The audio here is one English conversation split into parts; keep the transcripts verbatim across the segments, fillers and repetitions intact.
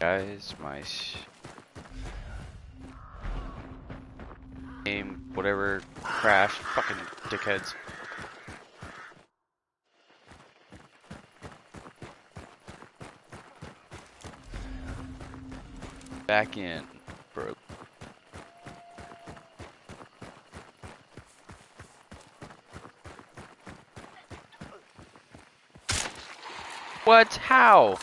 Guys, my game, whatever, crashed. Fucking dickheads. Back in, bro. What? How?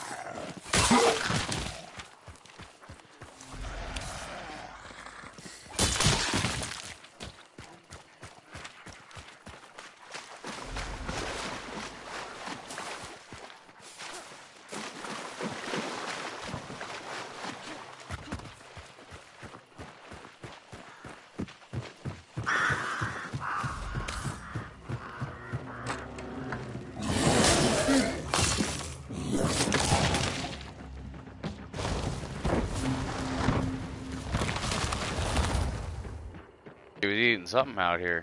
He was eating something out here.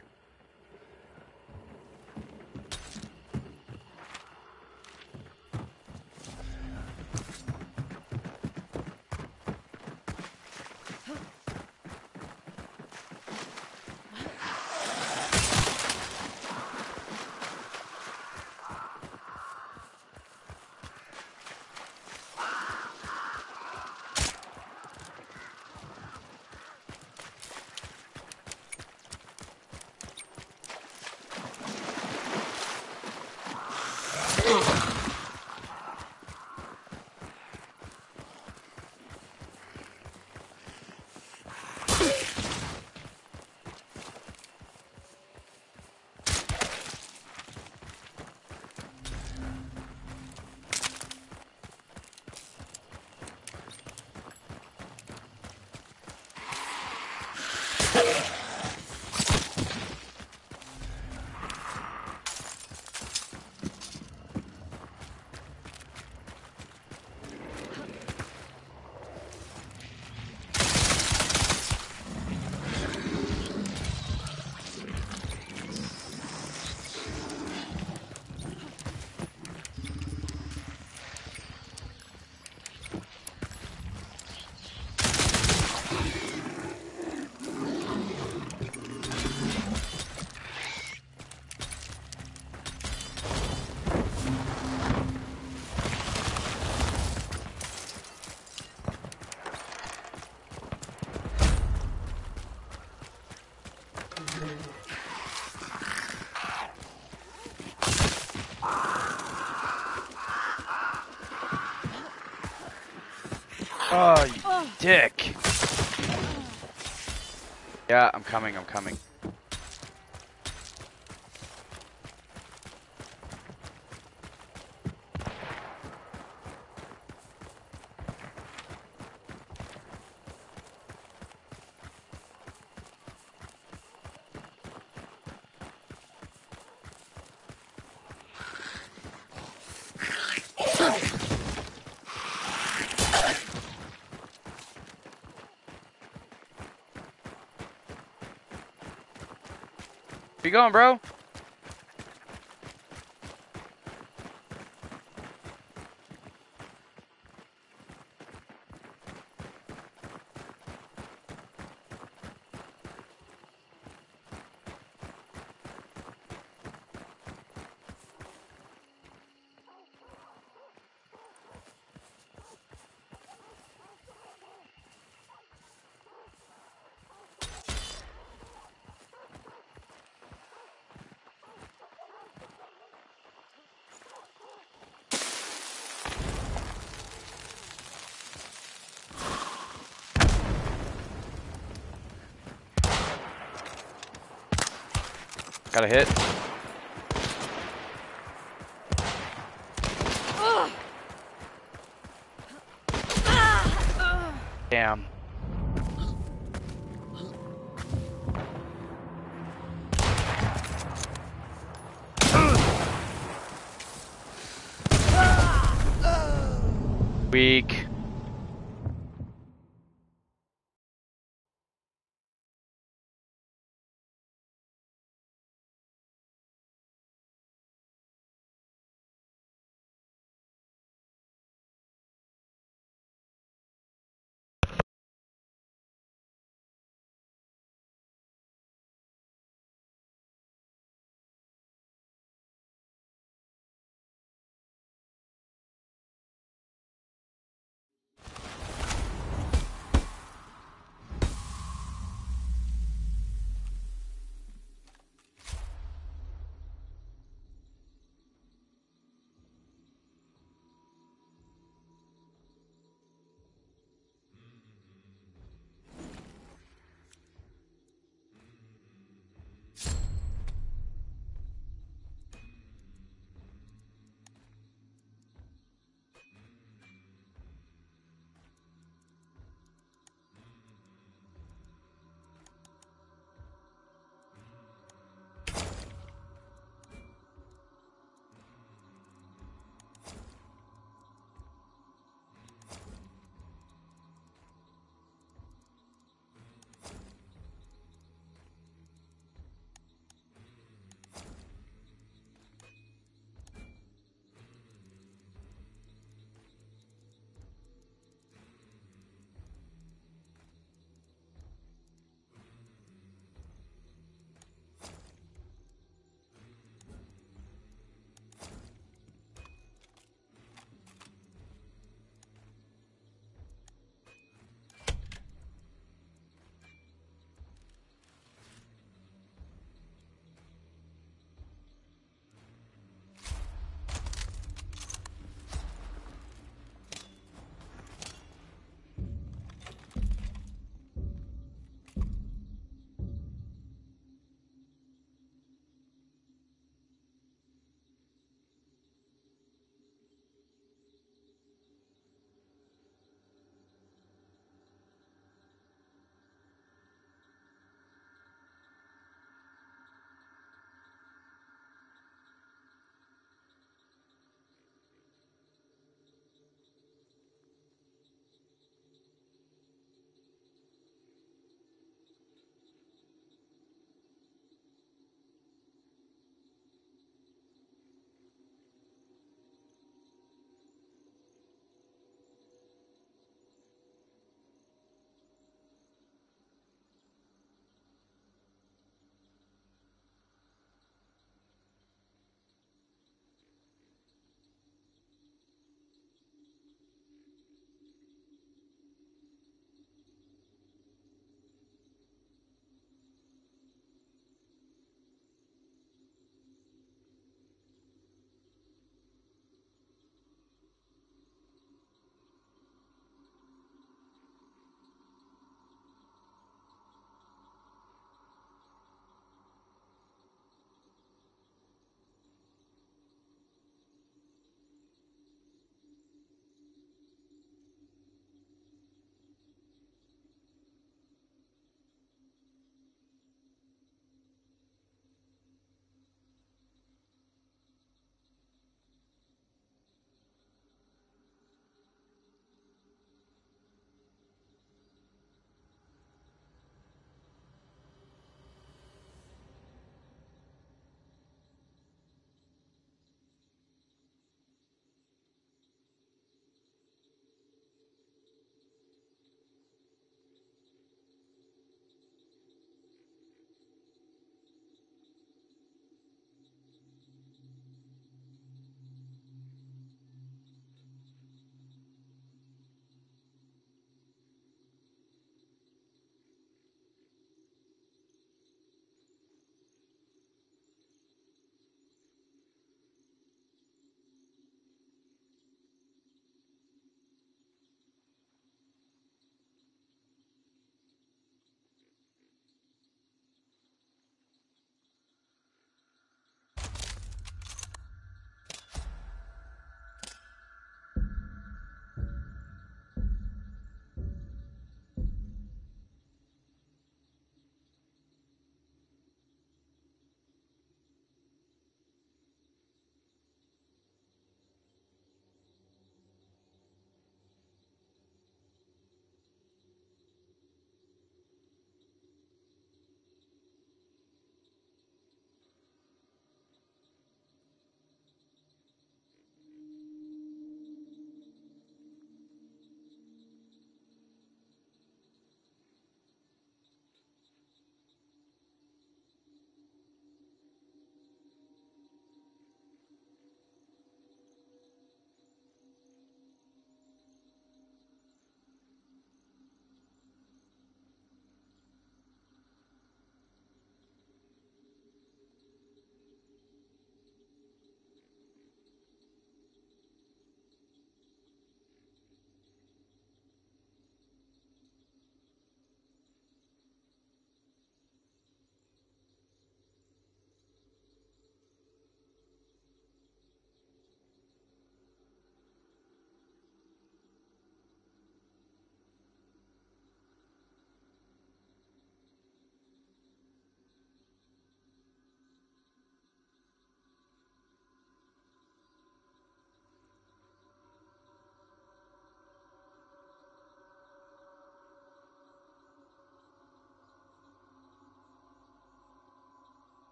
Oh, you dick. Yeah, I'm coming, I'm coming. Where you going, bro? Got a hit. Damn. Weak.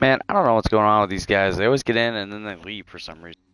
Man, I don't know what's going on with these guys. They always get in and then they leave for some reason.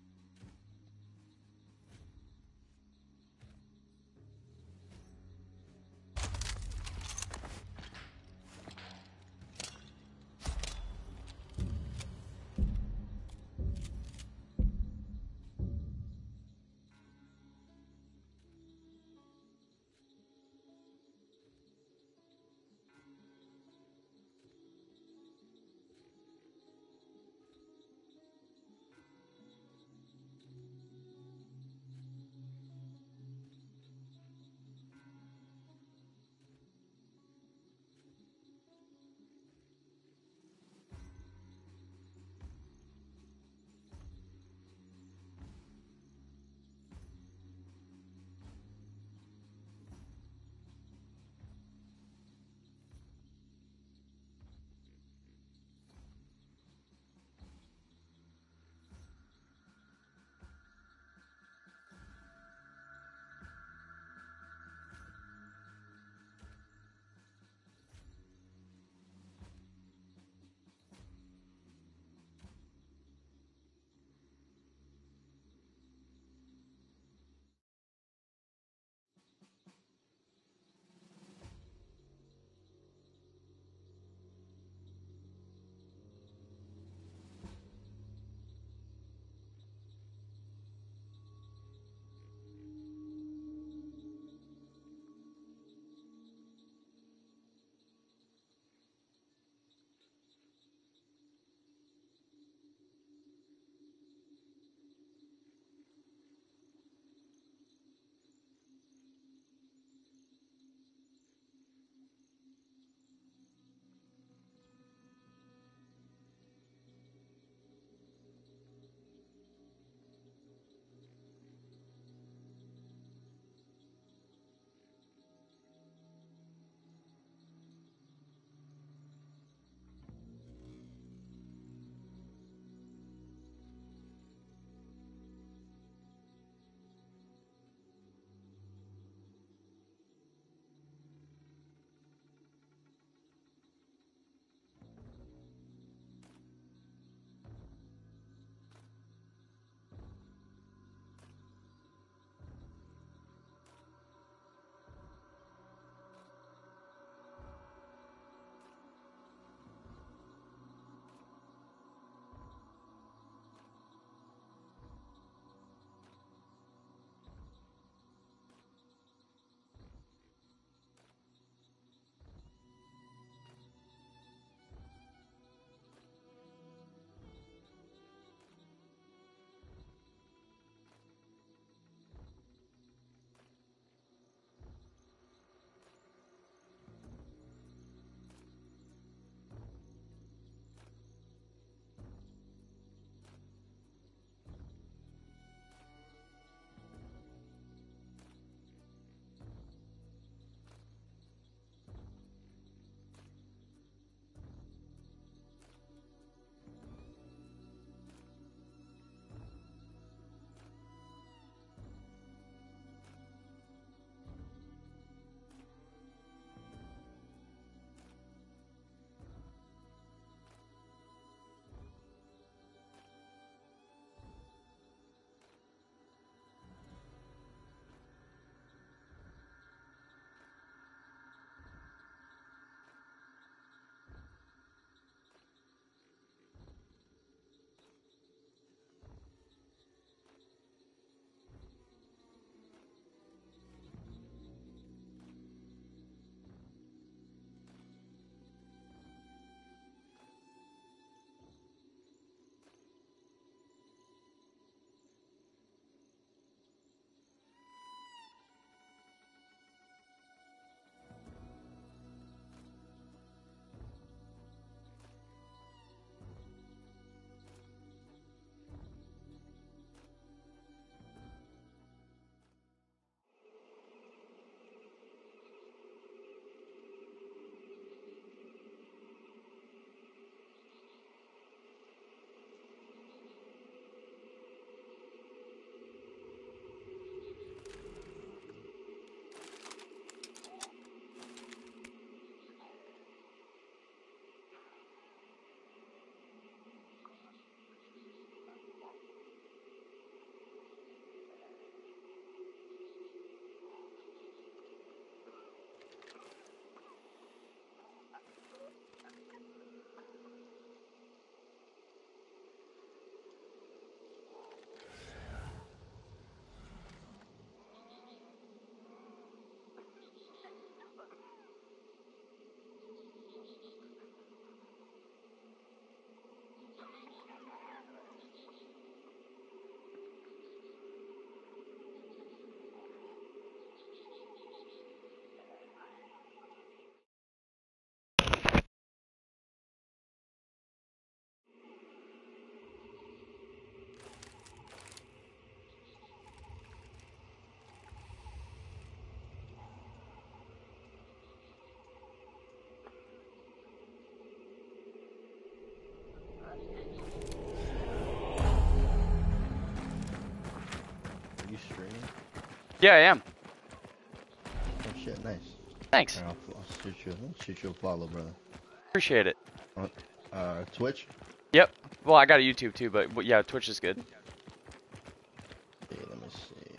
Yeah, I am. Oh shit, nice. Thanks. Right, I'll, I'll shoot you. I'll shoot you a follow, brother. Appreciate it. Uh, uh, Twitch. Yep. Well, I got a YouTube too, but, but yeah, Twitch is good. Yeah, let me see.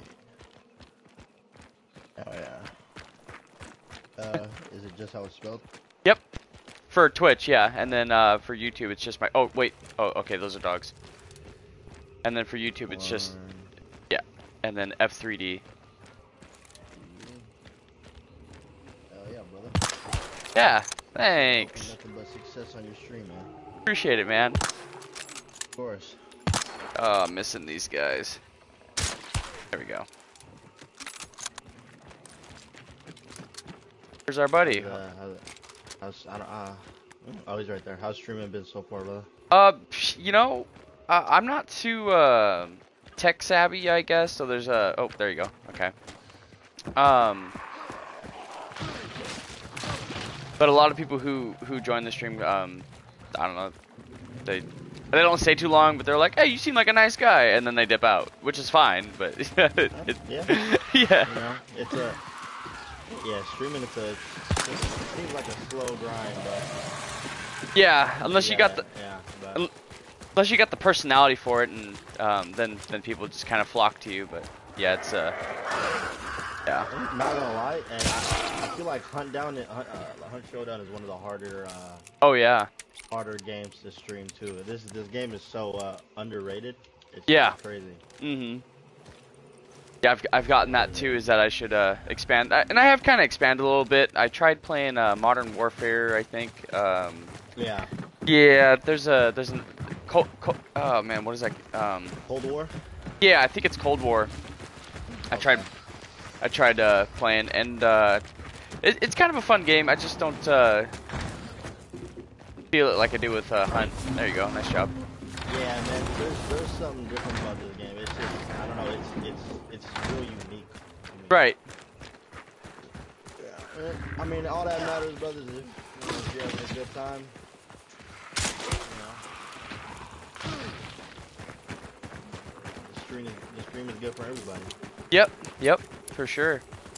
Oh yeah. Uh, is it just how it's spelled? Yep. For Twitch, yeah, and then uh, for YouTube, it's just my. Oh wait. Oh, okay. Those are dogs. And then for YouTube, it's just. Yeah. And then F three D. Hell yeah, brother. Yeah. Thanks. Nothing but success on your stream, man. Appreciate it, man. Of course. Oh, I'm missing these guys. There we go. Here's our buddy. Uh, how's, how's, I don't, uh, oh, he's right there. How's streaming been so far, brother? Uh, you know, uh, I'm not too uh, tech savvy, I guess. So there's a. Oh, there you go. Okay. Um, but a lot of people who who join the stream, um, I don't know, they they don't stay too long, but they're like, "Hey, you seem like a nice guy," and then they dip out, which is fine. But it, yeah, yeah. You know, it's a yeah, streaming. It's a it seems like a slow grind, but yeah, unless yeah, you got the. yeah, but. Unless you got the personality for it, and um, then then people just kind of flock to you. But yeah, it's uh, yeah. I'm not gonna lie, and I, I feel like Hunt Down, Hunt, uh, Hunt Showdown is one of the harder, uh, Oh yeah. harder games to stream too. This this game is so uh, underrated. It's Yeah. crazy. Mm-hmm. Yeah, I've I've gotten that too. Is that I should uh, expand, I, and I have kind of expanded a little bit. I tried playing uh, Modern Warfare, I think. Um, Yeah. yeah, there's a there's an. Cold, cold, oh man, what is that? Um, Cold War. yeah, I think it's Cold War. I tried, I tried uh, playing, and uh, it, it's kind of a fun game. I just don't uh, feel it like I do with uh, Hunt. There you go, nice job. Yeah, man. There's there's something different about this game. It's just I don't know. It's it's it's real unique to me. Right. Yeah. And, I mean, all that matters, brothers, is if, you know, if you're having a good time. The stream is, the stream is good for everybody. Yep. Yep. For sure.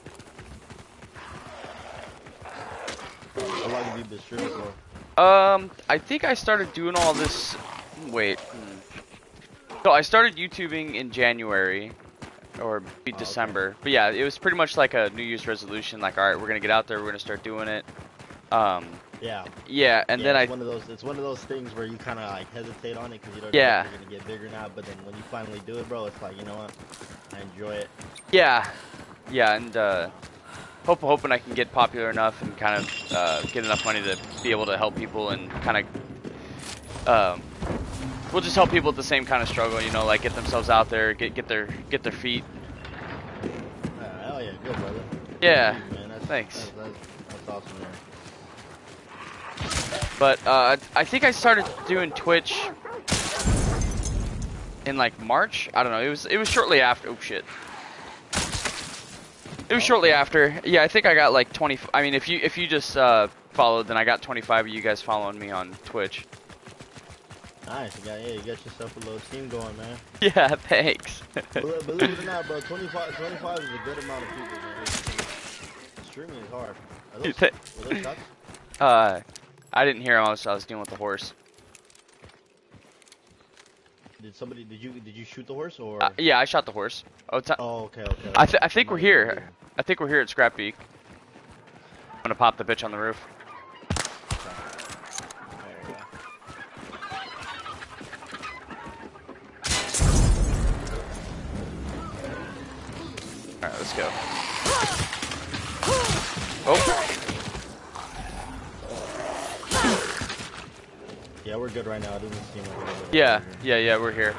How long have you been streaming for? Um, I think I started doing all this. Wait. Hmm. So I started YouTubing in January, or be Oh, December. Okay. But yeah, it was pretty much like a New Year's resolution. Like, all right, we're gonna get out there. We're gonna start doing it. Um. Yeah. Yeah, and yeah, then it's I. One of those. It's one of those things where you kind of like hesitate on it because you don't Yeah. know if you're gonna get bigger now. But then when you finally do it, bro, it's like, you know what? I enjoy it. Yeah. Yeah, and uh, hope hoping I can get popular enough and kind of uh, get enough money to be able to help people and kind of. Um, we'll just help people with the same kind of struggle, you know, like get themselves out there, get get their get their feet. Uh, hell yeah, good brother. Yeah. Good, man. That's, Thanks. That's, that's, that's awesome, man. But uh, I think I started doing Twitch in like March. I don't know. It was it was shortly after. Oh shit. It was shortly after. Yeah, I think I got like twenty. I mean, if you if you just uh, followed, then I got twenty-five of you guys following me on Twitch. Nice. You got, yeah, you got yourself a little team going, man. Yeah, thanks. believe, believe it or not, bro, twenty-five, twenty-five is a good amount of people, man. It's, streaming is hard. Are those, were those shots? Uh, I didn't hear him. I was, I was dealing with the horse. Did somebody? Did you? Did you shoot the horse or? Uh, yeah, I shot the horse. Oh, it's oh okay, okay. I, th I think we're here. I think we're here at Scrap Peak. I'm gonna pop the bitch on the roof. Alright, let's go. Oh. Yeah, we're good right now. It doesn't seem like we're good. Yeah, yeah, yeah, we're here.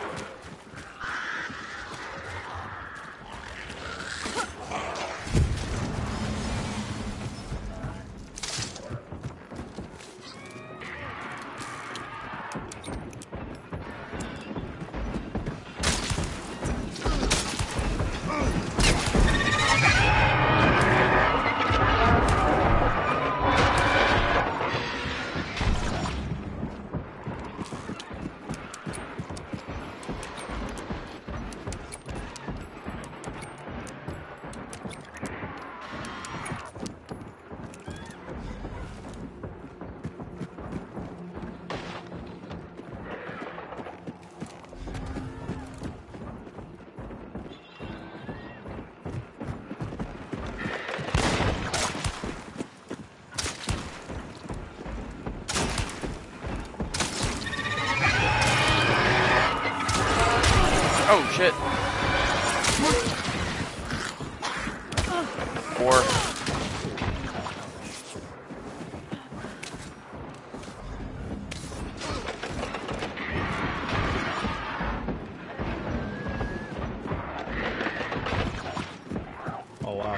Oh shit. Four. Oh wow.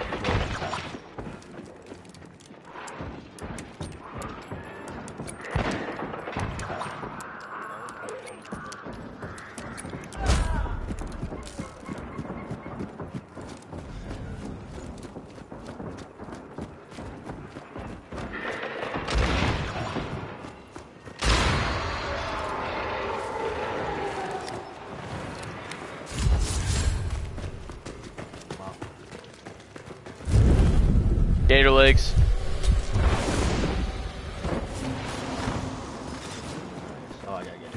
Gator legs. Oh, I gotta get it.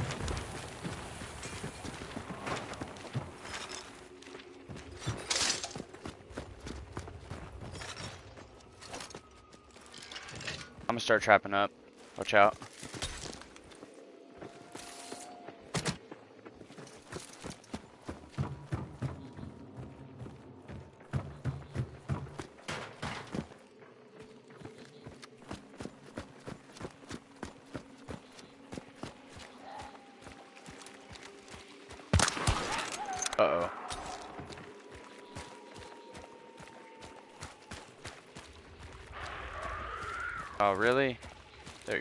I'm gonna start trapping up. Watch out. Uh-oh. Oh, really? There.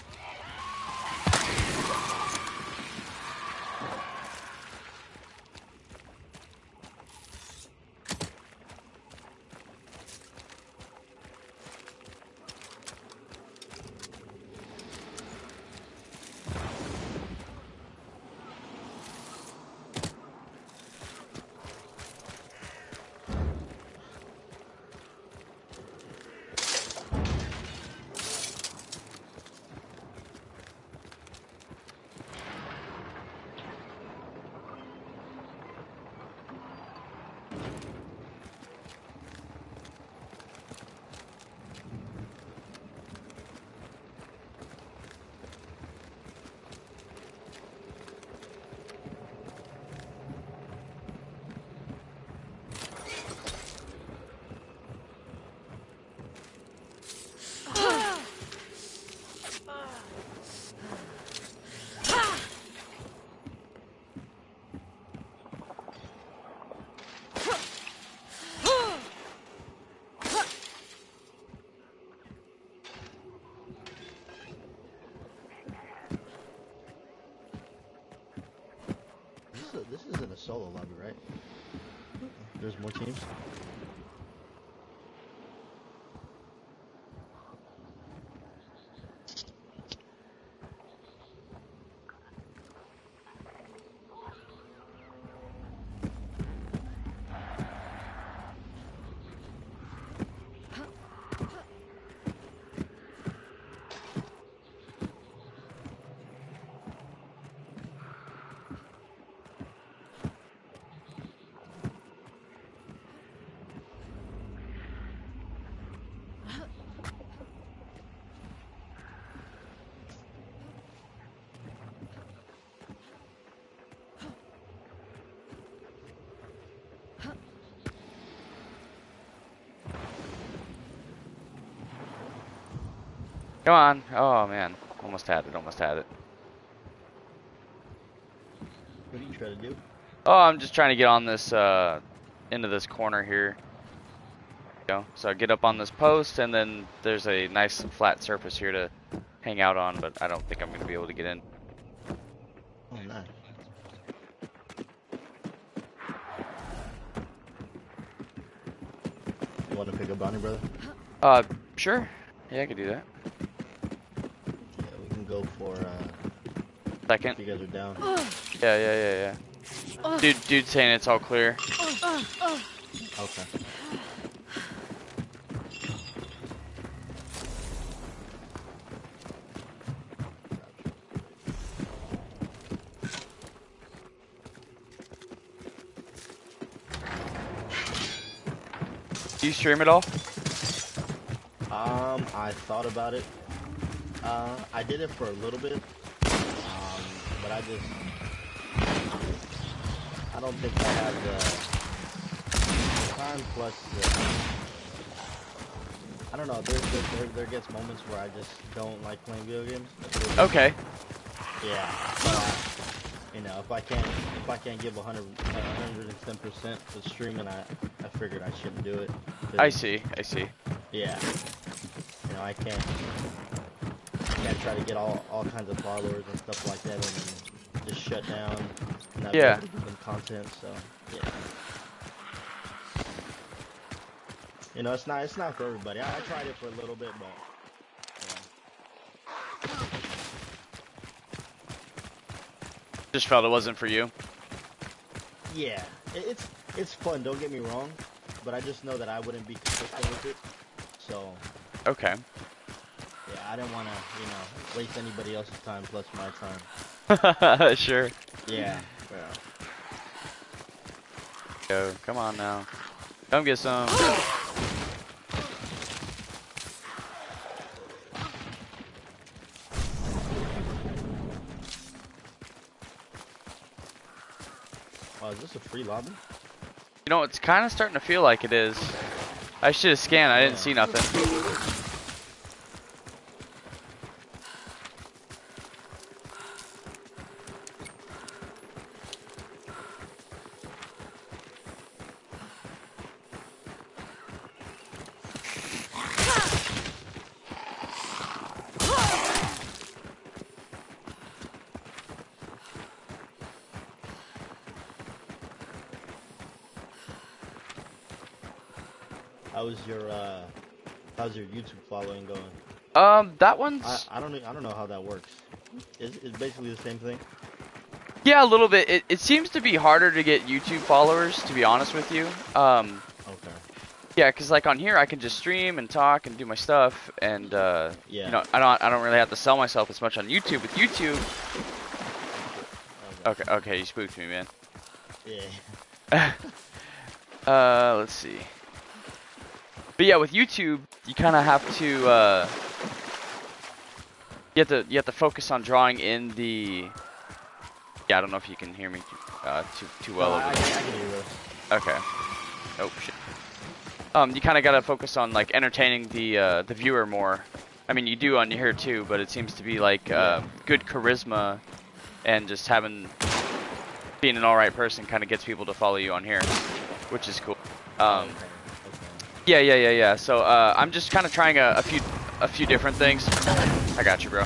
This, is a, this isn't a solo lobby, right? There's more teams? Come on. Oh, man. Almost had it. Almost had it. What are you trying to do? Oh, I'm just trying to get on this, uh, into this corner here. Go. So I get up on this post, and then there's a nice flat surface here to hang out on, but I don't think I'm going to be able to get in. Oh, nice. You want to pick up bounty, brother? Uh, sure. Yeah, I could do that. Yeah, we can go for, uh... Second. You guys are down. Yeah, yeah, yeah, yeah. Dude, dude saying it's all clear. Okay. Do you stream at all? Um, I thought about it. Uh, I did it for a little bit. Um, but I just... don't think I have the, the time plus the, I don't know, there, there, there, there gets moments where I just don't like playing video games. Okay. Yeah. But, you know, if I can't, if I can't give one hundred, one hundred ten percent to streaming, I, I figured I shouldn't do it. I see, I see. Yeah. You know, I can't, I can't try to get all, all kinds of followers and stuff like that and then just shut down and not Yeah. be able to give them content, so, yeah. You know, it's not, it's not for everybody. I, I tried it for a little bit, but, yeah. Just felt it wasn't for you? Yeah, it, it's, it's fun, don't get me wrong, but I just know that I wouldn't be consistent with it, so. Okay. Yeah, I didn't want to, you know, waste anybody else's time plus my time. Sure. Yeah. Yeah. Go, come on now. Come get some. Oh, is this a free lobby? You know, it's kind of starting to feel like it is. I should have scanned. I didn't Yeah. see nothing. How's your uh, how's your YouTube following going? Um, that one's... I, I don't e- I don't know how that works. Is it's basically the same thing? Yeah, a little bit. It, it seems to be harder to get YouTube followers, to be honest with you. Um, Okay. yeah, because like on here, I can just stream and talk and do my stuff, and uh, Yeah. you know, I don't, I don't really have to sell myself as much on YouTube. With YouTube, Okay. okay, okay, you spooked me, man. Yeah. uh, let's see. But yeah, with YouTube, you kind of have to, uh, you have to, you have to focus on drawing in the. Yeah, I don't know if you can hear me uh, too too well. No, over I, I, there. can- I can hear this. Okay. Oh shit. Um, you kind of gotta focus on like entertaining the uh, the viewer more. I mean, you do on here too, but it seems to be like uh, good charisma and just having being an all right person kind of gets people to follow you on here, which is cool. Um, Okay. Okay. yeah, yeah, yeah, yeah. So uh, I'm just kind of trying a, a few a few different things. I got you, bro. Oh,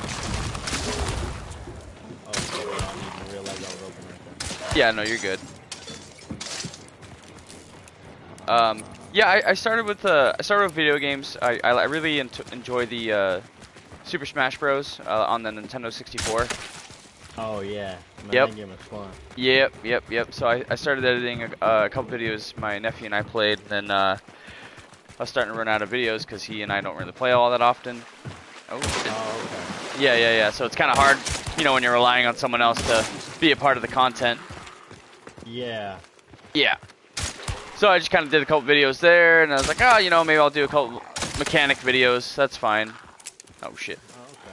okay. I don't even realize I was open right there. Yeah, no, you're good. Um, yeah, I, I started with uh, I started with video games. I I, I really ent enjoy the uh, Super Smash Bros. Uh, on the Nintendo sixty-four. Oh yeah. Man, Yep. That game was fun. Yep, yep, yep. So I, I started editing a, uh, a couple videos my nephew and I played, and then uh, I was starting to run out of videos because he and I don't really play all that often. Oh, shit. Oh okay. Yeah, yeah, yeah. So it's kind of hard, you know, when you're relying on someone else to be a part of the content. Yeah. Yeah. So I just kind of did a couple videos there, and I was like, oh, you know, maybe I'll do a couple mechanic videos. That's fine. Oh, shit. Oh, okay.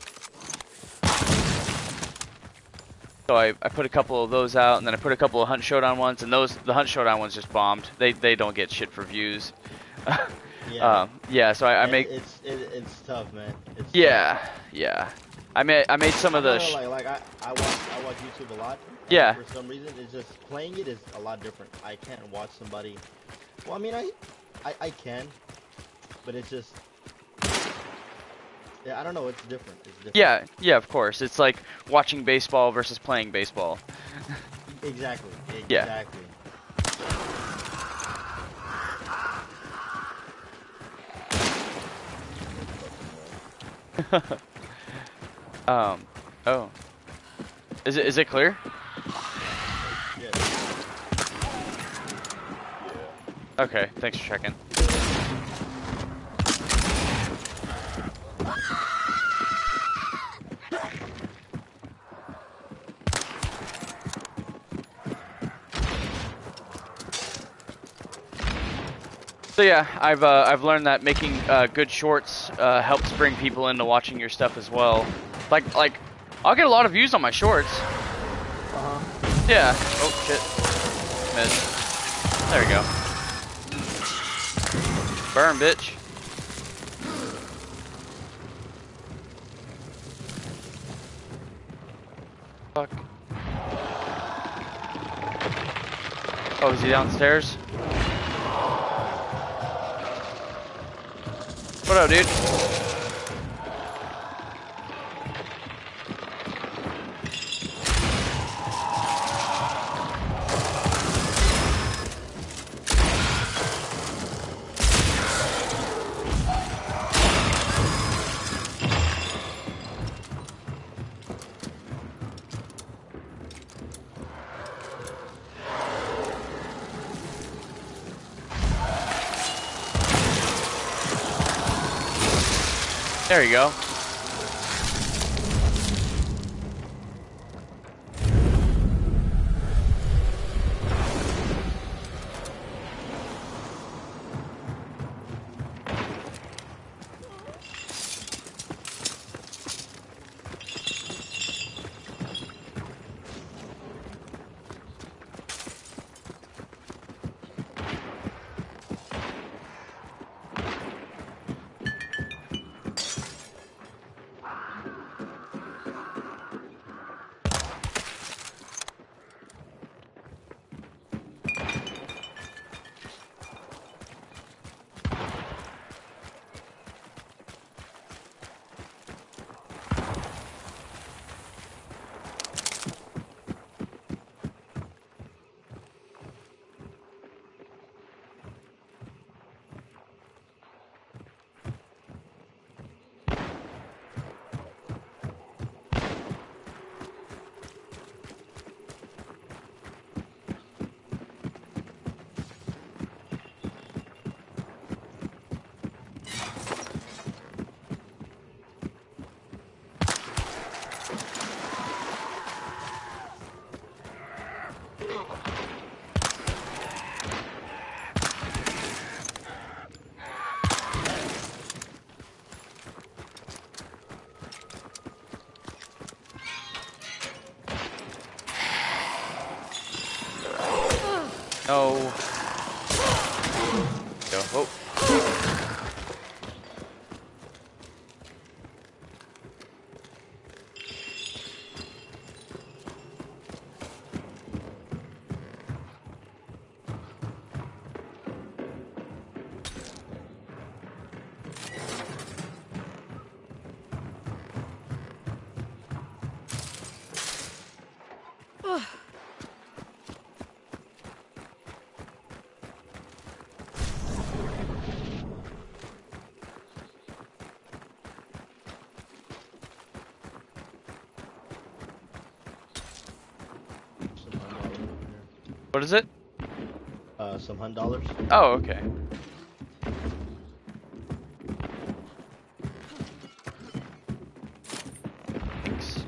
So I, I put a couple of those out, and then I put a couple of Hunt Showdown ones, and those the Hunt Showdown ones just bombed. They they don't get shit for views. Yeah. uh, yeah. So I, I It- make It's it, it's tough, man. It's yeah yeah. I made I made some of the I sh don't know, like like I I watch I watch YouTube a lot. and Yeah. For some reason, it's just playing it is a lot different. I can't watch somebody. Well, I mean, I I, I can, but it's just. Yeah, I don't know. It's different. It's different. yeah yeah of course. It's like watching baseball versus playing baseball. Exactly. Yeah. Exactly. um oh, is it is it clear? Yeah. Okay, thanks for checking. So yeah, I've uh, I've learned that making uh, good shorts uh, helps bring people into watching your stuff as well. Like like, I'll get a lot of views on my shorts. Uh huh. Yeah. Oh shit. missed. There we go. Burn, bitch. Fuck. Oh, is he downstairs? What up, dude? There you go. No. Go. Oh. What is it? Uh, some hun dollars. Oh, okay. Thanks.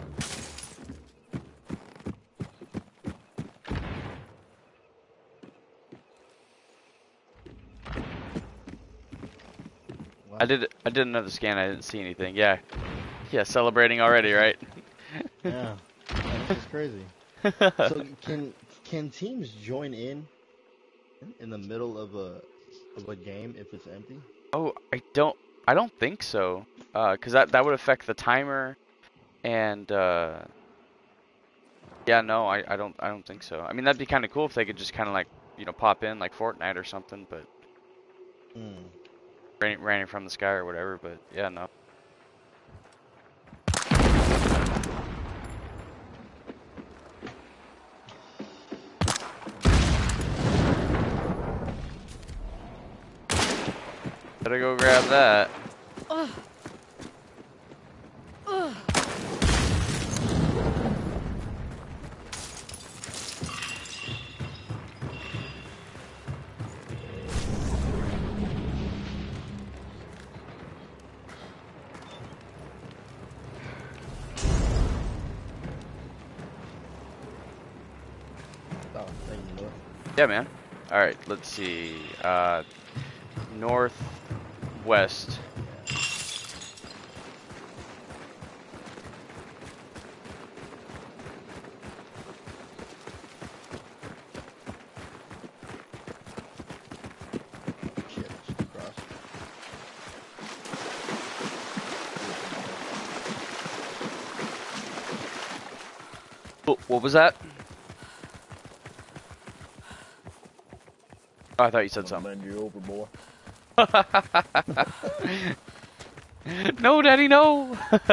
Wow. I did. I did another scan. I didn't see anything. Yeah. Yeah. Celebrating already, right? Yeah. That's just crazy. So can can teams join in in the middle of a of a game if it's empty? Oh, I don't. I don't think so. Uh, cause that that would affect the timer, and uh, yeah, no, I I don't I don't think so. I mean, that'd be kind of cool if they could just kind of like you know pop in like Fortnite or something, but Hmm. raining, raining from the sky or whatever. But yeah, no. Better go grab that. Ugh. Ugh. Oh, thank you, Noah. Yeah, man. All right, let's see. Uh, northwest. What, what was that? Oh, I thought you said I'm something. gonna bend you over, boy. No, Daddy, no.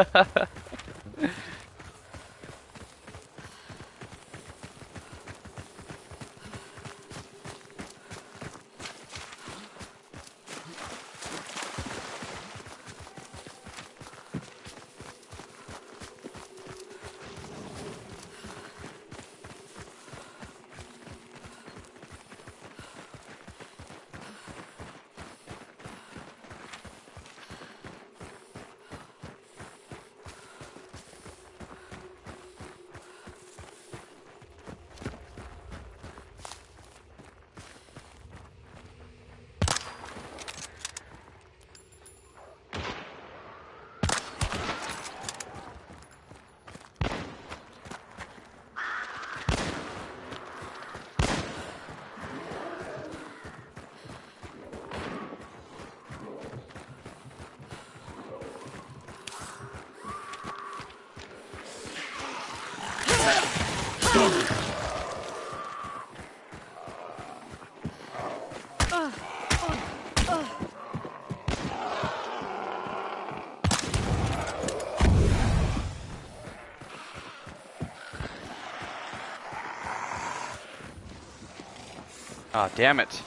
Oh, damn it.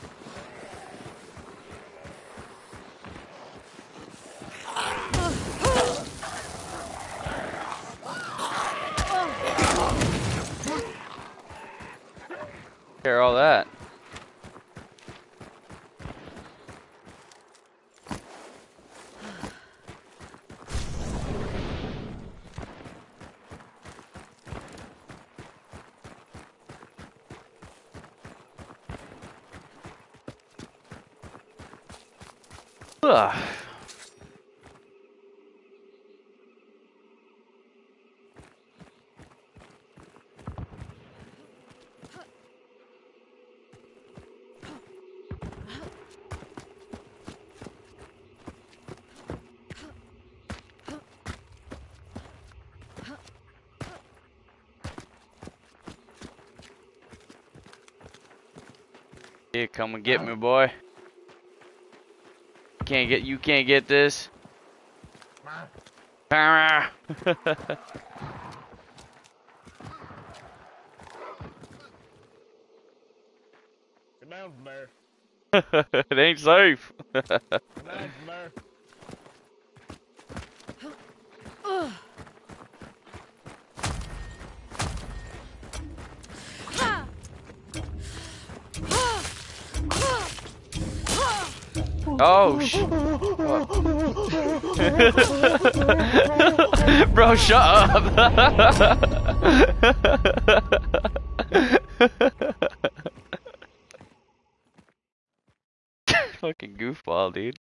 Hear all that. Ugh. Here, come and get me, boy. Can't get you. Can't get this. Get down from there. It ain't safe. Get down from there. Oh, sh bro, shut up. Fucking goofball, dude.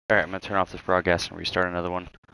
Alright, I'm gonna turn off this broadcast and restart another one.